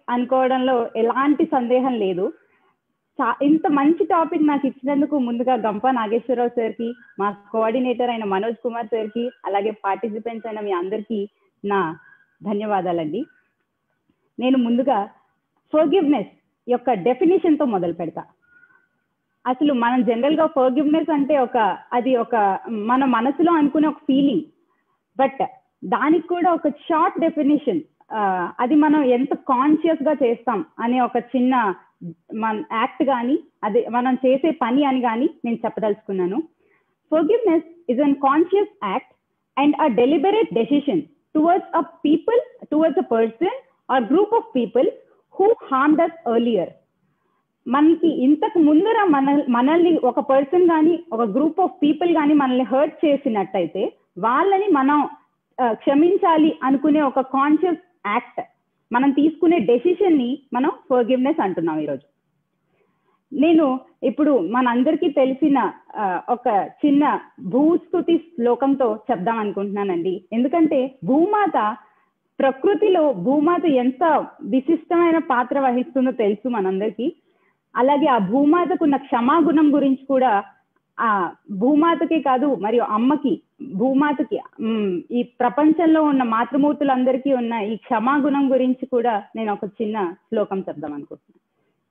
అనుకోవడంలో ఎలాంటి సందేహం లేదు. ఇంత మంచి టాపిక్ నాకు ఇచ్చినందుకు ముందుగా గంప నాగేశ్వరరావు సార్కి, మా కోఆర్డినేటర్ అయిన మనోజ్ కుమార్ సార్కి, అలాగే పార్టిసిపెంట్స్ అయిన మీ అందరికీ నా ధన్యవాదాలండి. నేను ముందుగా ఫర్గివ్నెస్ యొక్క డెఫినేషన్తో మొదలు పెడతా. అసలు మనం జనరల్గా ఫర్గివ్నెస్ అంటే అది మన మనసులో అనుకునే ఒక ఫీలింగ్, బట్ దానికి కూడా ఒక షార్ట్ డెఫినేషన్, అది మనం ఎంత కాన్షియస్గా చేస్తాం అనే ఒక చిన్న మన యాక్ట్ కానీ అది మనం చేసే పని అని కానీ నేను చెప్పదలుచుకున్నాను. Forgiveness is an conscious act and a deliberate decision towards a people, towards a person or group of people who harmed us earlier. మనకి ఇంతకు ముందర మనల్ని ఒక పర్సన్ కానీ ఒక గ్రూప్ ఆఫ్ పీపుల్ కానీ మనల్ని హర్ట్ చేసినట్టయితే వాళ్ళని మనం క్షమించాలి అనుకునే ఒక కాన్షియస్ యాక్ట్, మనం తీసుకునే డెసిషన్ ని మనం ఫర్గివ్నెస్ అంటున్నాం ఈరోజు. నేను ఇప్పుడు మనందరికీ తెలిసిన ఒక చిన్న భూస్తుతి శ్లోకంతో చెప్దాం అనుకుంటున్నానండి. ఎందుకంటే ప్రకృతిలో భూమాత ఎంత విశిష్టమైన పాత్ర వహిస్తుందో తెలుసు మనందరికీ. అలాగే ఆ భూమాతకున్న క్షమాగుణం గురించి కూడా, ఆ భూమాతకి కాదు మరియు అమ్మకి, భూమాతకి, ఈ ప్రపంచంలో ఉన్న మాతృమూర్తులందరికీ ఉన్న ఈ క్షమాగుణం గురించి కూడా నేను ఒక చిన్న శ్లోకం చెప్దాం అనుకుంటున్నాను.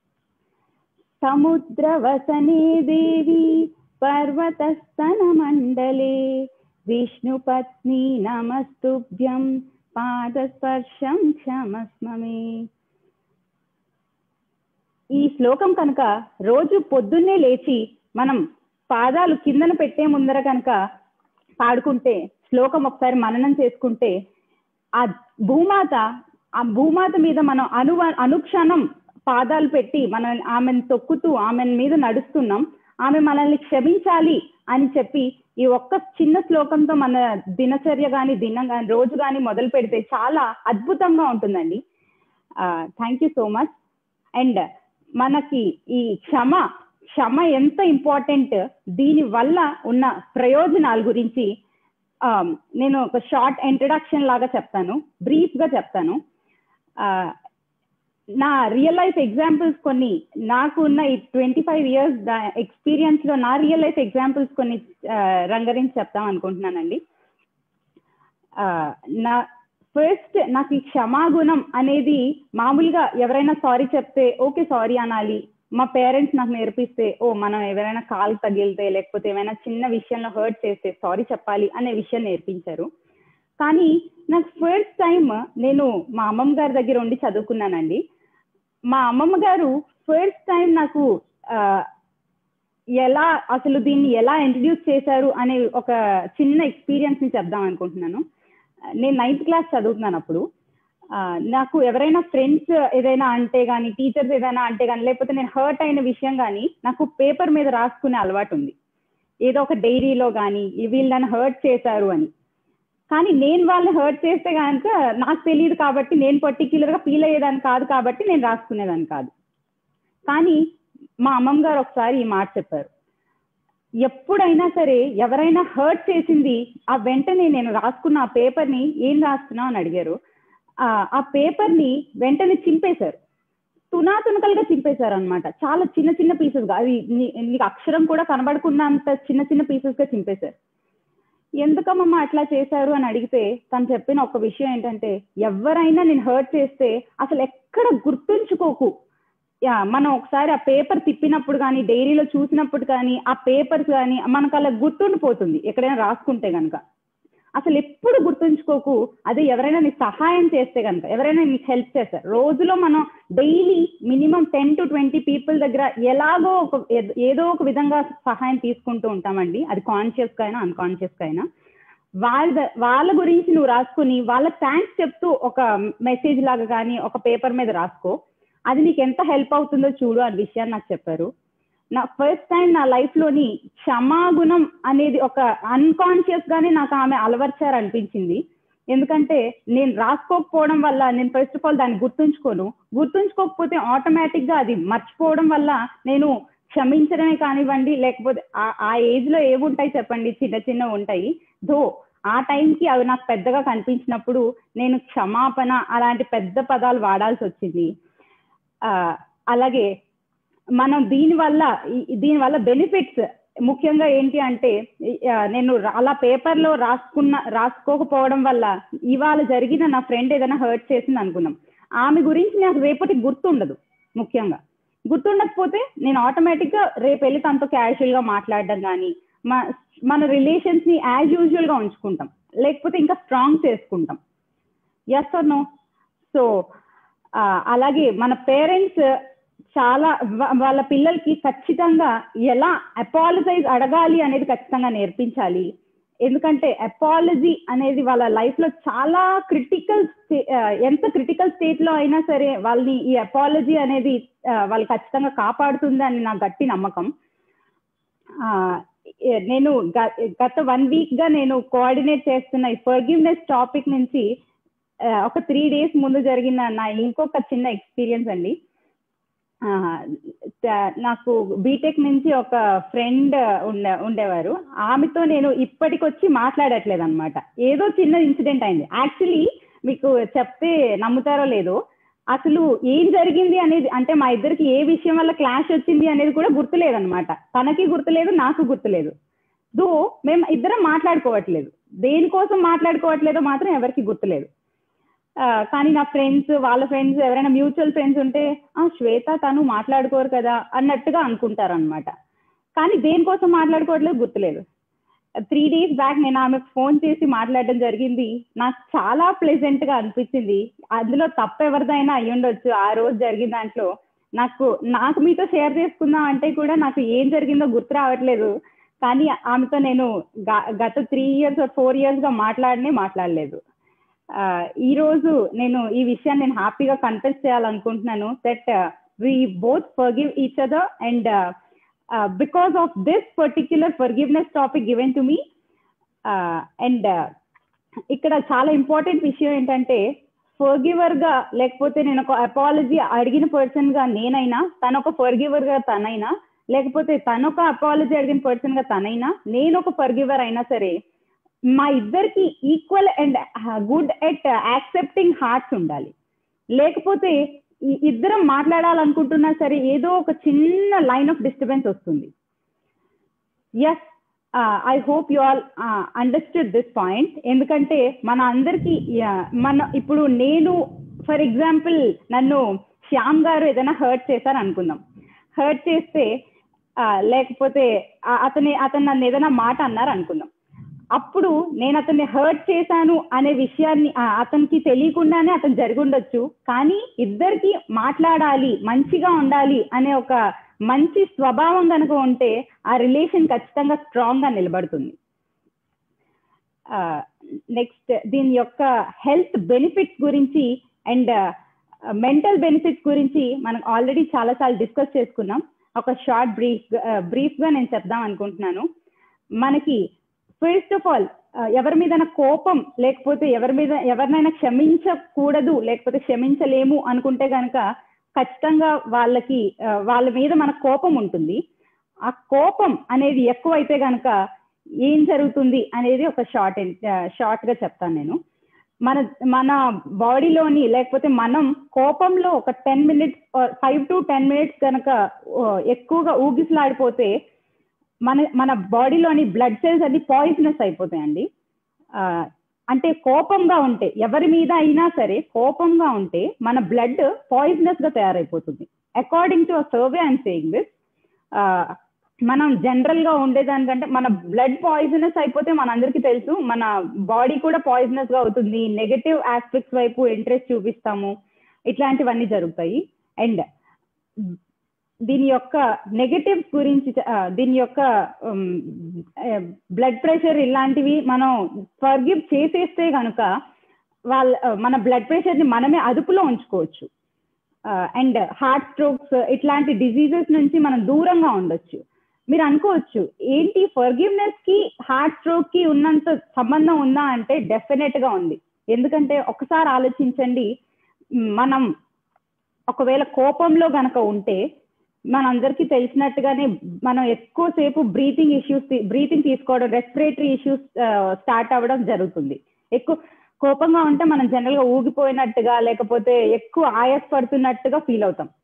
సముద్రవసనే దేవి పర్వతస్తన మండలే విష్ణుపత్ని నమస్తుభ్యం పాదస్పర్శం క్షమస్మమే. ఈ శ్లోకం కనుక రోజు పొద్దున్నే లేచి మనం పాదాలు కిందన పెట్టే ముందర కనుక పాడుకుంటే, శ్లోకం ఒకసారి మననం చేసుకుంటే, ఆ భూమాత మీద మనం అనుక్షణం పాదాలు పెట్టి మనం ఆమెను తొక్కుతూ ఆమె మీద నడుస్తున్నాం, ఆమె మనల్ని క్షమించాలి అని చెప్పి ఈ ఒక్క చిన్న శ్లోకంతో మన దినచర్య కానీ దినం కానీ రోజు కానీ మొదలు పెడితే చాలా అద్భుతంగా ఉంటుందండి. Thank you so much. And మనకి ఈ క్షమ ఎంత ఇంపార్టెంట్, దీని వల్ల ఉన్న ప్రయోజనాల గురించి నేను ఒక షార్ట్ ఇంట్రడక్షన్ లాగా చెప్తాను, బ్రీఫ్గా చెప్తాను. నా రియల్ లైఫ్ ఎగ్జాంపుల్స్ కొన్ని, నాకు ఉన్న ఈ 25 years ఎక్స్పీరియన్స్లో నా రియల్ లైఫ్ ఎగ్జాంపుల్స్ కొన్ని రంగరించి చెప్తాం అనుకుంటున్నానండి. నాకు ఈ క్షమాగుణం అనేది మామూలుగా ఎవరైనా సారీ చెప్తే ఓకే సారీ అనాలి, మా పేరెంట్స్ నాకు నేర్పిస్తే మనం ఎవరైనా కాలు తగిలితే లేకపోతే ఏమైనా చిన్న విషయంలో హర్ట్ చేస్తే సారీ చెప్పాలి అనే విషయం నేర్పించారు. కానీ నాకు ఫస్ట్ టైం నేను మా అమ్మమ్మ గారి దగ్గర ఉండి చదువుకున్నానండి. మా అమ్మమ్మ గారు ఫస్ట్ టైం నాకు అసలు దీన్ని ఎలా ఇంట్రడ్యూస్ చేశారు అనే ఒక చిన్న ఎక్స్పీరియన్స్ ని చెప్దాం అనుకుంటున్నాను. నేను 9th class చదువుతున్నాను. అప్పుడు నాకు ఎవరైనా ఫ్రెండ్స్ ఏదైనా అంటే కానీ, టీచర్స్ ఏదైనా అంటే కానీ, లేకపోతే నేను హర్ట్ అయిన విషయం కానీ నాకు పేపర్ మీద రాసుకునే అలవాటు ఉంది, ఏదో ఒక డైరీలో కానీ వీళ్ళు నన్ను హర్ట్ చేశారు అని. కానీ నేను వాళ్ళని హర్ట్ చేస్తే కనుక నాకు తెలియదు కాబట్టి, నేను పర్టిక్యులర్గా ఫీల్ అయ్యేదాన్ని కాదు కాబట్టి నేను రాసుకునేదాన్ని కాదు. కానీ మా అమ్మమ్మ గారు ఒకసారి ఈ మాట చెప్పారు, ఎప్పుడైనా సరే ఎవరైనా హర్ట్ చేసింది ఆ వెంటనే నేను రాసుకున్న ఆ పేపర్ని ఏం రాస్తున్నావు అని అడిగారు. ఆ పేపర్ని వెంటనే చింపేశారు, తునాతునకలుగా చింపేశారు అనమాట. చాలా చిన్న చిన్న పీసెస్గా, అది నీకు అక్షరం కూడా కనబడుకున్నంత చిన్న చిన్న పీసెస్గా చింపేశారు. ఎందుకమ్మా అట్లా చేశారు అని అడిగితే తను చెప్పిన ఒక విషయం ఏంటంటే, ఎవరైనా నేను హర్ట్ చేస్తే అసలు ఎక్కడ గుర్తుంచుకోకు, మనం ఒకసారి ఆ పేపర్ తిప్పినప్పుడు కానీ డైరీలో చూసినప్పుడు కానీ ఆ పేపర్స్ కానీ మనకు అలా గుర్తుండిపోతుంది. ఎక్కడైనా రాసుకుంటే కనుక అసలు ఎప్పుడు గుర్తుంచుకోకు. అదే ఎవరైనా నీకు సహాయం చేస్తే కనుక, ఎవరైనా నీకు హెల్ప్ చేస్తారు, రోజులో మనం డైలీ మినిమం 10 to 20 people దగ్గర ఎలాగో ఏదో ఒక విధంగా సహాయం తీసుకుంటూ ఉంటామండి. అది కాన్షియస్ గా అయినా అన్కాన్షియస్ గా అయినా. వాళ్ళ గురించి నువ్వు రాసుకుని వాళ్ళ థ్యాంక్స్ చెప్తూ ఒక మెసేజ్ లాగా కానీ ఒక పేపర్ మీద రాసుకో, అది నీకు ఎంత హెల్ప్ అవుతుందో చూడు అనే విషయాన్ని నాకు చెప్పారు. నా ఫస్ట్ టైం నా లైఫ్లోని క్షమాగుణం అనేది ఒక అన్కాన్షియస్ గానే నాకు ఆమె అలవర్చారు అనిపించింది. ఎందుకంటే నేను రాసుకోకపోవడం వల్ల నేను ఫస్ట్ ఆఫ్ ఆల్ దాన్ని గుర్తుంచుకోకపోతే ఆటోమేటిక్గా అది మర్చిపోవడం వల్ల నేను క్షమించడమే కానివ్వండి, లేకపోతే ఆ ఏజ్లో ఏముంటాయి చెప్పండి, చిన్న చిన్న ఉంటాయి. ఆ టైంకి అవి నాకు పెద్దగా కనిపించినప్పుడు నేను క్షమాపణ అలాంటి పెద్ద పదాలు వాడాల్సి వచ్చింది. అలాగే మనం దీనివల్ల బెనిఫిట్స్ ముఖ్యంగా ఏంటి అంటే, నేను అలా పేపర్లో రాసుకోకపోవడం వల్ల ఇవాళ జరిగిన నా ఫ్రెండ్ ఏదైనా హర్ట్ చేసింది అనుకున్నాం, ఆమె గురించి నాకు రేపటికి గుర్తుండదు. ముఖ్యంగా గుర్తుండకపోతే నేను ఆటోమేటిక్గా రేపు వెళ్ళి తనతో క్యాజువల్గా మాట్లాడడం కానీ, మన రిలేషన్స్ని యాజ్ యూజువల్గా ఉంచుకుంటాం, లేకపోతే ఇంకా స్ట్రాంగ్ చేసుకుంటాం. Yes are no? సో అలాగే మన పేరెంట్స్ చాలా వాళ్ళ పిల్లలకి ఖచ్చితంగా ఎలా అపాలజైజ్ అడగాలి అనేది ఖచ్చితంగా నేర్పించాలి. ఎందుకంటే అపాలజీ అనేది వాళ్ళ లైఫ్లో చాలా ఎంత క్రిటికల్ స్టేట్లో అయినా సరే వాళ్ళని ఈ అపాలజీ అనేది వాళ్ళు ఖచ్చితంగా కాపాడుతుంది అని నా గట్టి నమ్మకం. నేను గత 1 వీక్గా నేను కోఆర్డినేట్ చేస్తున్న ఈ ఫర్గివ్నెస్ టాపిక్ నుంచి ఒక 3 days ముందు జరిగిన నా ఇంకొక చిన్న ఎక్స్పీరియన్స్ అండి. నాకు బీటెక్ నుంచి ఒక ఫ్రెండ్ ఉండేవారు. ఆమెతో నేను ఇప్పటికొచ్చి మాట్లాడట్లేదు అనమాట. ఏదో చిన్న ఇన్సిడెంట్ అయింది. యాక్చువల్లీ మీకు చెప్తే నమ్ముతారో లేదో, అసలు ఏం జరిగింది అనేది, అంటే మా ఇద్దరికి ఏ విషయం వల్ల క్లాష్ వచ్చింది అనేది కూడా గుర్తులేదనమాట. తనకి గుర్తులేదు, నాకు గుర్తులేదు. మేము ఇద్దరం మాట్లాడుకోవట్లేదు. దేనికోసం మాట్లాడుకోవట్లేదో మాత్రం ఎవరికి గుర్తులేదు. కానీ నా ఫ్రెండ్స్, వాళ్ళ ఫ్రెండ్స్, ఎవరైనా మ్యూచువల్ ఫ్రెండ్స్ ఉంటే శ్వేత తను మాట్లాడుకోరు కదా అన్నట్టుగా అనుకుంటారు అనమాట. కానీ దేనికోసం మాట్లాడుకోవట్లేదు గుర్తులేదు. 3 days బ్యాక్ నేను ఆమెకు ఫోన్ చేసి మాట్లాడడం జరిగింది. నాకు చాలా ప్లెజెంట్గా అనిపించింది. అందులో తప్పు ఎవరిదైనా అయ్యి ఉండొచ్చు. ఆ రోజు జరిగిన దాంట్లో నాకు మీతో షేర్ చేసుకుందాం అంటే కూడా నాకు ఏం జరిగిందో గుర్తు రావట్లేదు. కానీ ఆమెతో నేను గత 3 years or 4 yearsగా మాట్లాడలేదు. ఈ రోజు నేను ఈ విషయాన్ని నేను హ్యాపీగా కన్ఫెస్ చేయాలనుకుంటున్నాను. That we both forgive each other and because of this particular forgiveness topic given to me and ఇక్కడ చాలా ఇంపార్టెంట్ విషయం ఏంటంటే, ఫర్గివర్గా లేకపోతే నేను ఒక అపాలజీ అడిగిన పర్సన్గా నేనైనా, తనొక ఫర్గివర్గా తనైనా, లేకపోతే తనొక అపాలజీ అడిగిన పర్సన్గా తనైనా, నేను ఒక ఫర్గివర్ అయినా సరే, మా ఇద్దరికి equal and good at accepting hearts ఉండాలి. లేకపోతే ఇద్దరం మాట్లాడాలనుకుంటున్నా సరే ఏదో ఒక చిన్న లైన్ ఆఫ్ డిస్టర్బెన్స్ వస్తుంది. Yes, I hope you all understood this point. ఎందుకంటే మన అందరికీ ఇప్పుడు నేను ఫర్ ఎగ్జాంపుల్ నన్ను శ్యామ్ గారు ఏదైనా హర్ట్ చేశారు అనుకుందాం. హర్ట్ చేస్తే లేకపోతే అతను నన్ను ఏదైనా మాట అన్నారు అనుకుందాం. అప్పుడు నేను అతన్ని హర్ట్ చేశాను అనే విషయాన్ని అతనికి తెలియకుండానే అతను జరిగి ఉండొచ్చు. కానీ ఇద్దరికి మాట్లాడాలి, మంచిగా ఉండాలి అనే ఒక మంచి స్వభావం కనుక ఉంటే ఆ రిలేషన్ ఖచ్చితంగా స్ట్రాంగ్గా నిలబడుతుంది. నెక్స్ట్, దీని యొక్క హెల్త్ బెనిఫిట్స్ గురించి అండ్ మెంటల్ బెనిఫిట్స్ గురించి మనం ఆల్రెడీ చాలాసార్లు డిస్కస్ చేసుకున్నాం. ఒక షార్ట్ బ్రీఫ్గా నేను చెప్దాం అనుకుంటున్నాను. మనకి ఫస్ట్ ఆఫ్ ఆల్ ఎవరి మీద కోపం లేకపోతే ఎవరినైనా క్షమించకూడదు లేకపోతే క్షమించలేము అనుకుంటే కనుక ఖచ్చితంగా వాళ్ళ మీద మన కోపం ఉంటుంది. ఆ కోపం అనేది ఎక్కువైతే కనుక ఏం జరుగుతుంది అనేది ఒక షార్ట్గా చెప్తాను నేను. మన బాడీలోని లేకపోతే మనం కోపంలో ఒక 10 minutes 5 to 10 minutes కనుక ఎక్కువగా ఊగిసలాడిపోతే మన బాడీలోని బ్లడ్ సెల్స్ అన్ని పాయిజనస్ అయిపోతాయండి. అంటే కోపంగా ఉంటే, ఎవరి మీద అయినా సరే కోపంగా ఉంటే మన బ్లడ్ పాయిజనస్ గా తయారైపోతుంది. According to a survey I'm saying this. మనం జనరల్ గా ఉండేదానికంటే మన బ్లడ్ పాయిజనస్ అయిపోతే మనందరికీ తెలుసు మన బాడీ కూడా పాయిజనస్ గా అవుతుంది. నెగటివ్ ఆస్పెక్ట్స్ వైపు ఇంట్రెస్ట్ చూపిస్తాము, ఇట్లాంటివన్నీ జరుగుతాయి. అండ్ దీని యొక్క నెగటివ్స్ గురించి, దీని యొక్క బ్లడ్ ప్రెషర్ ఇలాంటివి మనం ఫర్గివ్ చేసేస్తే కనుక మన బ్లడ్ ప్రెషర్ని మనమే అదుపులో ఉంచుకోవచ్చు. అండ్ హార్ట్ స్ట్రోక్స్ ఇట్లాంటి డిజీజెస్ నుంచి మనం దూరంగా ఉండొచ్చు. మీరు అనుకోవచ్చు ఏంటి ఫర్గివ్నెస్ కి హార్ట్ స్ట్రోక్ కి ఉన్నంత సంబంధం ఉందా అంటే డెఫినెట్ గా ఉంది. ఎందుకంటే ఒకసారి ఆలోచించండి, మనం ఒకవేళ కోపంలో గనక ఉంటే మనందరికీ తెలిసినట్టుగానే మనం ఎక్కువసేపు బ్రీతింగ్ తీసుకోవడం, రెస్పిరేటరీ ఇష్యూస్ స్టార్ట్ అవ్వడం జరుగుతుంది. ఎక్కువ కోపంగా ఉంటే మనం జనరల్ గా ఊగిపోయినట్టుగా లేకపోతే ఎక్కువ ఆయాస పడుతున్నట్టుగా ఫీల్ అవుతాం.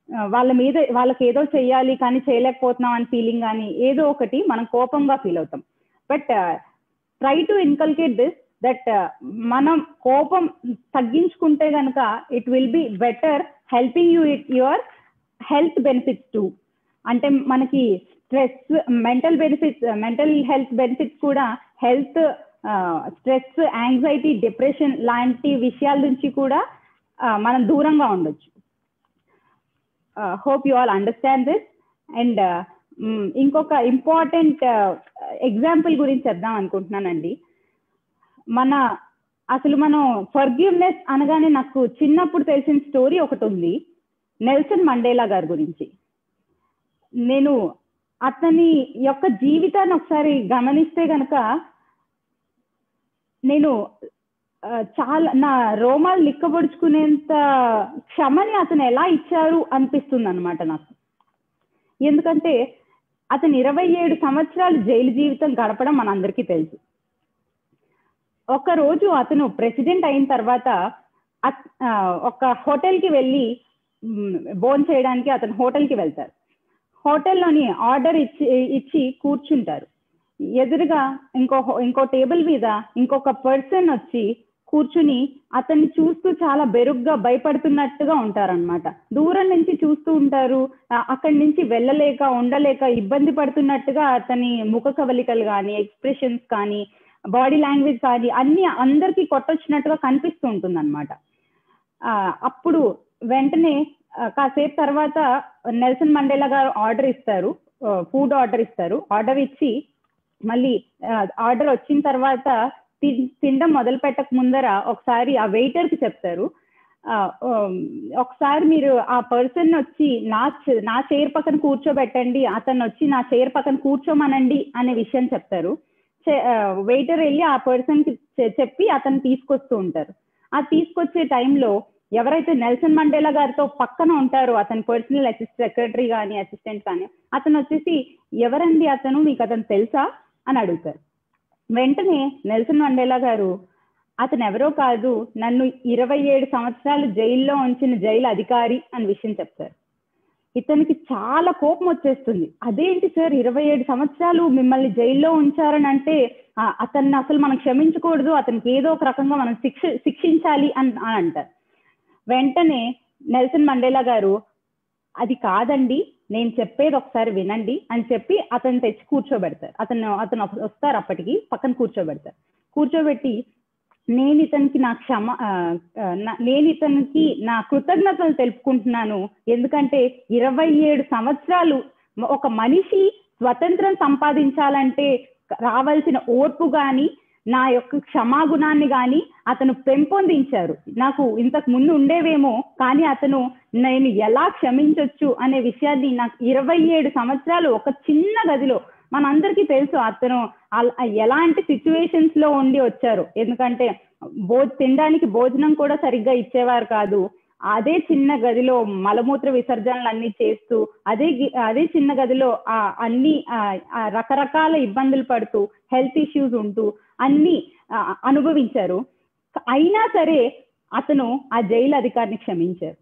వాళ్ళకి ఏదో చెయ్యాలి కానీ చేయలేకపోతున్నాం అని ఫీలింగ్ కానీ ఏదో ఒకటి మనం కోపంగా ఫీల్ అవుతాం. But try to inculcate this that మనం కోపం తగ్గించుకుంటే కనుక it will be better helping you it your health benefits too. అంటే మనకి స్ట్రెస్, మెంటల్ హెల్త్ బెనిఫిట్స్ కూడా హెల్త్, స్ట్రెస్, యాంగ్జైటీ, డిప్రెషన్ లాంటి విషయాల నుంచి కూడా మనం దూరంగా ఉండొచ్చు. Hope you all understand this. And ఇంకొక ఇంపార్టెంట్ ఎగ్జాంపుల్ గురించి చెప్దాం అనుకుంటున్నానండి. అసలు మనం ఫర్గివ్నెస్ అనగానే నాకు చిన్నప్పుడు తెలిసిన స్టోరీ ఒకటి ఉంది, నెల్సన్ మండేలా గారి గురించి. నేను అతని యొక్క జీవితాన్ని ఒకసారి గమనిస్తే కనుక నేను చాలా నా రోమాలు లిక్కబడుచుకునేంత క్షమని అతను ఎలా ఇచ్చారు అనిపిస్తుంది అనమాట నాకు. ఎందుకంటే అతను 27 సంవత్సరాలు జైలు జీవితం గడపడం మనందరికీ తెలుసు. ఒకరోజు అతను ప్రెసిడెంట్ అయిన తర్వాత ఒక హోటల్కి వెళ్ళి భోజనం చేయడానికి అతను హోటల్కి వెళ్తారు. హోటల్లోని ఆర్డర్ ఇచ్చి కూర్చుంటారు. ఎదురుగా ఇంకో టేబుల్ మీద ఇంకొక పర్సన్ వచ్చి కూర్చుని అతన్ని చూస్తూ చాలా బెరుగ్గా భయపడుతున్నట్టుగా ఉంటారనమాట. దూరం నుంచి చూస్తూ ఉంటారు. అక్కడి నుంచి వెళ్ళలేక ఉండలేక ఇబ్బంది పడుతున్నట్టుగా అతని ముఖ కవలికలు కానీ, ఎక్స్ప్రెషన్స్ కానీ, బాడీ లాంగ్వేజ్ కానీ అన్ని అందరికీ కొట్టొచ్చినట్టుగా కనిపిస్తూ ఉంటుంది అనమాట. అప్పుడు వెంటనే కాసేపు తర్వాత నెల్సన్ మండేలా గారు ఫుడ్ ఆర్డర్ ఇస్తారు. ఆర్డర్ ఇచ్చి మళ్ళీ ఆర్డర్ వచ్చిన తర్వాత తినడం మొదలు పెట్టక ముందర ఒకసారి ఆ వెయిటర్ కి చెప్తారు, ఒకసారి మీరు ఆ పర్సన్ వచ్చి నా చైర్ పక్కన కూర్చోబెట్టండి, అతను వచ్చి నా చైర్ పక్కన కూర్చోమనండి అనే విషయం చెప్తారు. వెయిటర్ వెళ్ళి ఆ పర్సన్ కి చెప్పి అతను తీసుకొస్తూ ఉంటారు. ఆ తీసుకొచ్చే టైంలో ఎవరైతే నెల్సన్ మండేలా గారితో పక్కన ఉంటారో అతని పర్సనల్ సెక్రటరీ కానీ అసిస్టెంట్ కానీ అతను వచ్చేసి, ఎవరండి అతను, మీకు అతను తెలుసా అని అడుగుతారు. వెంటనే నెల్సన్ మండేలా గారు, అతను ఎవరో కాదు, నన్ను 27 సంవత్సరాలు జైల్లో ఉంచిన జైలు అధికారి అని విషయం చెప్తారు. ఇతనికి చాలా కోపం వచ్చేస్తుంది. అదేంటి సార్ 27 సంవత్సరాలు మిమ్మల్ని జైల్లో ఉంచారని అంటే అతన్ని అసలు మనం క్షమించకూడదు, అతనికి ఏదో ఒక రకంగా మనం శిక్షించాలి అని అంటారు. వెంటనే నెల్సన్ మండేలా గారు, అది కాదండి, నేను చెప్పేది ఒకసారి వినండి అని చెప్పి అతను తెచ్చి కూర్చోబెడతారు. అతను వస్తారు, అప్పటికి పక్కన కూర్చోబెడతారు. కూర్చోబెట్టి నేను ఇతనికి నా కృతజ్ఞతలు తెలుపుకుంటున్నాను. ఎందుకంటే 27 సంవత్సరాలు ఒక మనిషి స్వతంత్రం సంపాదించాలంటే రావాల్సిన ఓర్పు గాని, నా యొక్క క్షమాగుణాన్ని గాని అతను పెంపొందించారు. నాకు ఇంతకు ముందు ఉండేవేమో, కానీ అతను నేను ఎలా క్షమించొచ్చు అనే విషయాన్ని నాకు 27 సంవత్సరాలు ఒక చిన్న గదిలో, మనందరికీ తెలుసు అతను ఎలాంటి సిచ్యువేషన్స్ లో ఉండి వచ్చారు. ఎందుకంటే తినడానికి భోజనం కూడా సరిగ్గా ఇచ్చేవారు కాదు. అదే చిన్న గదిలో మలమూత్ర విసర్జనలు అన్ని చేస్తూ అదే చిన్న గదిలో అన్ని రకరకాల ఇబ్బందులు పడుతూ హెల్త్ ఇష్యూస్ ఉంటూ అన్ని అనుభవించారు. అయినా సరే అతను ఆ జైలు అధికారిని క్షమించారు.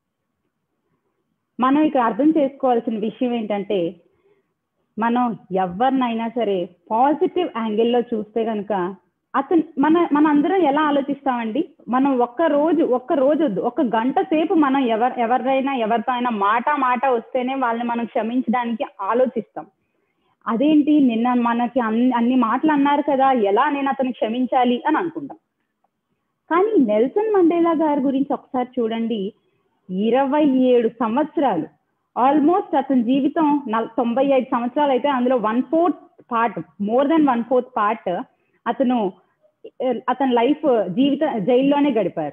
మనం ఇక్కడ అర్థం చేసుకోవాల్సిన విషయం ఏంటంటే, మనం ఎవరినైనా సరే పాజిటివ్ యాంగిల్లో చూస్తే కనుక మనందరం ఎలా ఆలోచిస్తామండి, మనం ఒక్క రోజు ఒక గంట సేపు మనం ఎవరితో అయినా మాట వస్తేనే వాళ్ళని మనం క్షమించడానికి ఆలోచిస్తాం. అదేంటి నిన్న మనకి అన్ని మాటలు అన్నారు కదా, ఎలా నేను అతను క్షమించాలి అని అనుకుంటాం. కానీ నెల్సన్ మండేలా గారి గురించి ఒకసారి చూడండి, 27 సంవత్సరాలు, ఆల్మోస్ట్ అతని జీవితం 95 సంవత్సరాలు అయితే అందులో 1/4 పార్ట్, మోర్ దెన్ 1/4 పార్ట్ అతని లైఫ్ జైల్లోనే గడిపారు.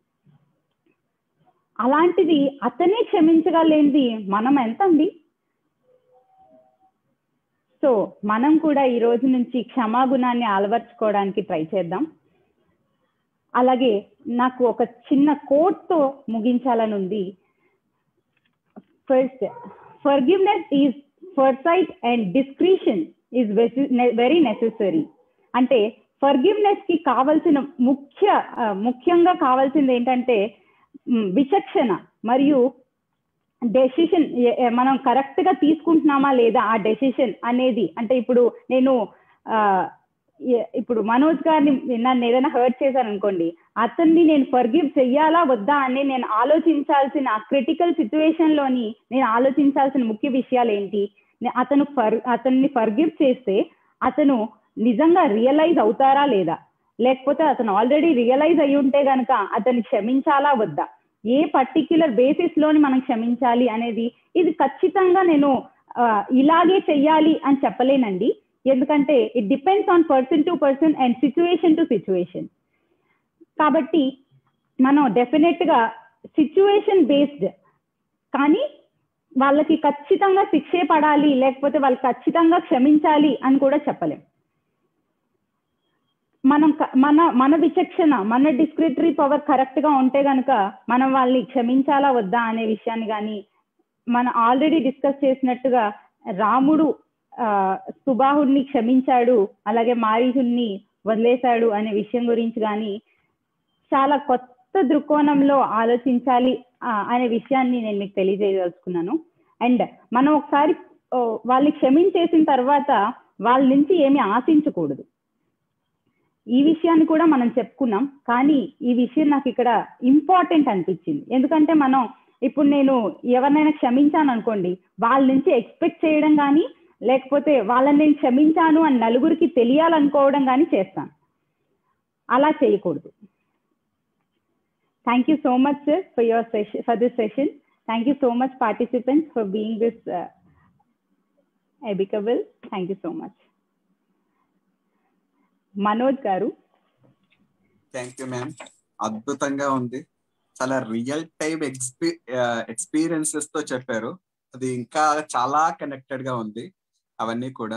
అలాంటిది అతనే క్షమించగలేనిది మనం ఎంత అండి? సో మనం కూడా ఈ రోజు నుంచి క్షమాగుణాన్ని అలవర్చుకోవడానికి ట్రై చేద్దాం. అలాగే నాకు ఒక చిన్న కోట్తో ముగించాలని ఉంది. First, forgiveness is foresight and discretion is very necessary. అంటే ఫర్గివ్నెస్ కి కావాల్సిన ముఖ్యంగా కావాల్సింది ఏంటంటే విచక్షణ మరియు డెసిషన్ మనం కరెక్ట్ గా తీసుకుంటున్నామా లేదా ఆ డెసిషన్ అనేది. అంటే ఇప్పుడు నేను ఇప్పుడు మనోజ్ గారిని నన్ను ఏదైనా హర్ట్ చేశాను అనుకోండి, అతన్ని నేను ఫర్గివ్ చెయ్యాలా వద్దా అని నేను ఆలోచించాల్సిన క్రిటికల్ సిచ్యువేషన్ లోని నేను ఆలోచించాల్సిన ముఖ్య విషయాలు ఏంటి, అతన్ని ఫర్గివ్ చేస్తే అతను నిజంగా రియలైజ్ అవుతారా లేదా, లేకపోతే అతను ఆల్రెడీ రియలైజ్ అయ్యి ఉంటే గనక అతన్ని క్షమించాలా వద్దా, ఏ పర్టిక్యులర్ బేసిస్ లోని మనం క్షమించాలి అనేది ఇది ఖచ్చితంగా నేను ఇలాగే చెయ్యాలి అని చెప్పలేనండి. ఎందుకంటే it depends on person to person and situation to situation. కాబట్టి మనం డెఫినెట్ గా సిచ్యువేషన్ బేస్డ్, కానీ వాళ్ళకి ఖచ్చితంగా శిక్షే పడాలి లేకపోతే వాళ్ళకి ఖచ్చితంగా క్షమించాలి అని కూడా చెప్పలేం. మనం మన విచక్షణ, మన డిస్క్రిటరీ పవర్ కరెక్ట్ గా ఉంటే గనుక మనం వాళ్ళని క్షమించాలా వద్దా అనే విషయాన్ని కానీ, మనం ఆల్రెడీ డిస్కస్ చేసినట్టుగా రాముడు సుబాహుడిని క్షమించాడు అలాగే మారీచుని వదిలేశాడు అనే విషయం గురించి కానీ చాలా కొత్త దృక్కోణంలో ఆలోచించాలి అనే విషయాన్ని నేను మీకు తెలియజేయదలుచుకున్నాను. అండ్ మనం ఒకసారి వాళ్ళని క్షమించేసిన తర్వాత వాళ్ళ నుంచి ఏమి ఆశించకూడదు. ఈ విషయాన్ని కూడా మనం చెప్పుకున్నాం, కానీ ఈ విషయం నాకు ఇక్కడ ఇంపార్టెంట్ అనిపించింది. ఎందుకంటే మనం ఇప్పుడు నేను ఎవరినైనా క్షమించాను అనుకోండి, వాళ్ళ నుంచి ఎక్స్పెక్ట్ చేయడం కానీ లేకపోతే వాళ్ళని నేను క్షమించాను అని నలుగురికి తెలియాలనుకోవడం కానీ చేస్తాను. అలా చేయకూడదు. Thank you so much sir for this session. Thank you so much participants for being this amicable. Thank you so much. Manoj గారు. Thank you ma'am. అద్భుతంగా ఉంది. చాలా రియల్ టైమ్ ఎక్స్పీరియన్సెస్ తో చెప్పారు. అది ఇంకా చాలా కనెక్టెడ్ గా ఉంది అవన్నీ కూడా.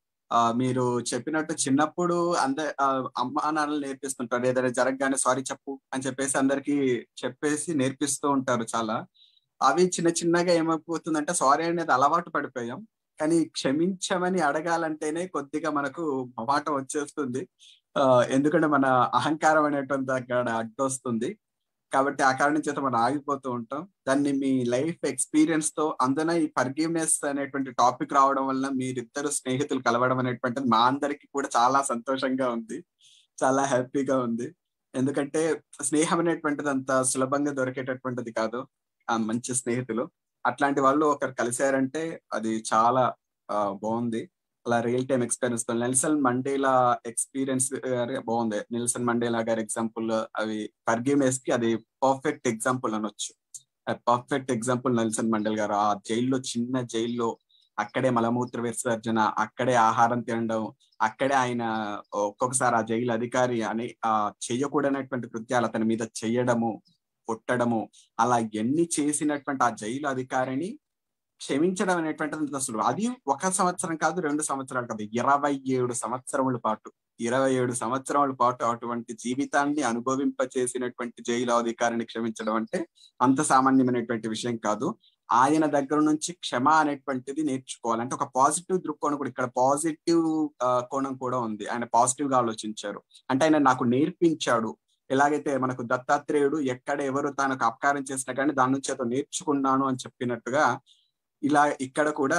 మీరు చెప్పినట్టు చిన్నప్పుడు అమ్మా నాన్నలు నేర్పిస్తుంటారు, ఏదైనా జరగగానే సారీ చెప్పు అని చెప్పేసి అందరికి చెప్పేసి నేర్పిస్తూ ఉంటారు చాలా. అవి చిన్న చిన్నగా ఏమైపోతుందంటే సారీ అనేది అలవాటు పడిపోయాం, కానీ క్షమించమని అడగాలంటేనే కొద్దిగా మనకు మొహమాటం వచ్చేస్తుంది. ఎందుకంటే మన అహంకారం అనేటువంటి అక్కడ అడ్డొస్తుంది. కాబట్టి ఆ కారణం చేత మనం ఆగిపోతూ ఉంటాం. దాన్ని మీ లైఫ్ ఎక్స్పీరియన్స్ తో అందున ఈ ఫర్గివ్నెస్ అనేటువంటి టాపిక్ రావడం వల్ల మీరిద్దరు స్నేహితులు కలవడం అనేటువంటిది మా అందరికి కూడా చాలా సంతోషంగా ఉంది, చాలా హ్యాపీగా ఉంది. ఎందుకంటే స్నేహం అనేటువంటిది అంత సులభంగా దొరికేటటువంటిది కాదు. మంచి స్నేహితులు అట్లాంటి వాళ్ళు ఒకరు కలిశారంటే అది చాలా బాగుంది. అలా రియల్ టైమ్ ఎక్స్పీరియన్స్ తో నెల్సన్ మండేలా ఎక్స్పీరియన్స్ బాగుంది. నెల్సన్ మండేలా గారి ఎగ్జాంపుల్ అవి ఫర్గివ్నెస్ కి అది పర్ఫెక్ట్ ఎగ్జాంపుల్ అనొచ్చు. పర్ఫెక్ట్ ఎగ్జాంపుల్ నెల్సన్ మండేలా గారు. ఆ జైల్లో, చిన్న జైల్లో అక్కడే మలమూత్ర విసర్జన, అక్కడే ఆహారం తినడం, అక్కడే ఆయన ఒక్కొక్కసారి ఆ జైలు అధికారి అని చెయ్యకూడనటువంటి కృత్యాలు అతని మీద చెయ్యడము, కొట్టడము, అలా ఎన్ని చేసినటువంటి ఆ జైలు అధికారిని క్షమించడం అనేటువంటిది అసలు అది 1 సంవత్సరం కాదు, 2 సంవత్సరాలు కాదు, 27 సంవత్సరముల పాటు 27 సంవత్సరముల పాటు అటువంటి జీవితాన్ని అనుభవింపచేసినటువంటి జైలు అధికారిని క్షమించడం అంటే అంత సామాన్యమైనటువంటి విషయం కాదు. ఆయన దగ్గర నుంచి క్షమ అనేటువంటిది నేర్చుకోవాలి. అంటే ఒక పాజిటివ్ దృక్కోణం కూడా, ఇక్కడ పాజిటివ్ కోణం కూడా ఉంది. ఆయన పాజిటివ్ గా ఆలోచించారు. అంటే ఆయన నాకు నేర్పించాడు. ఎలాగైతే మనకు దత్తాత్రేయుడు ఎక్కడ ఎవరు తనకు అపకారం చేసినా కానీ దాని నుంచి అతను నేర్చుకున్నాను అని చెప్పినట్టుగా, ఇలా ఇక్కడ కూడా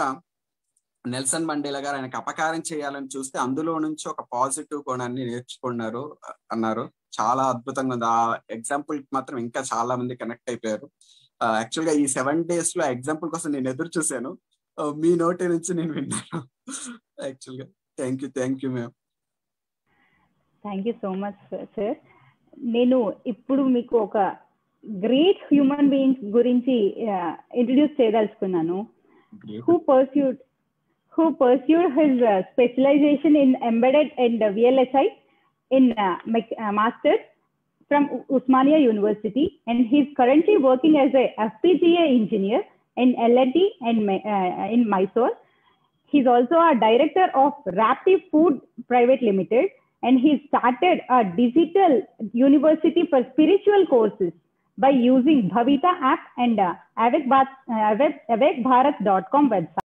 నెల్సన్ మండేలా గారు ఆయనకు అపకారం చేయాలని చూస్తే అందులో నుంచి ఒక పాజిటివ్ కోణాన్ని నేర్చుకున్నారు అన్నారు. చాలా అద్భుతంగా ఉంది. ఆ ఎగ్జాంపుల్ మాత్రం ఇంకా చాలా మంది కనెక్ట్ అయిపోయారు. యాక్చువల్ గా ఈ 7 days లో ఎగ్జాంపుల్ కోసం నేను ఎదురు చూశాను, మీ నోటి నుంచి నేను విన్నాను యాక్చువల్ గా. Thank you ma'am. Thank you so much sir. నేను ఇప్పుడు మీకు ఒక గ్రేట్ హ్యూమన్ బీయింగ్స్ గురించి ఇంట్రడ్యూస్ చేయదలుచుకున్నాను. who pursued his specialization in embedded and VLSI in masters from Osmania University, and he's currently working as a FPGA engineer in L&T and in Mysore. He's also a director of Rapti Food Private Limited, and he started a digital university for spiritual courses by using Bhavita app and awakbharat.com website.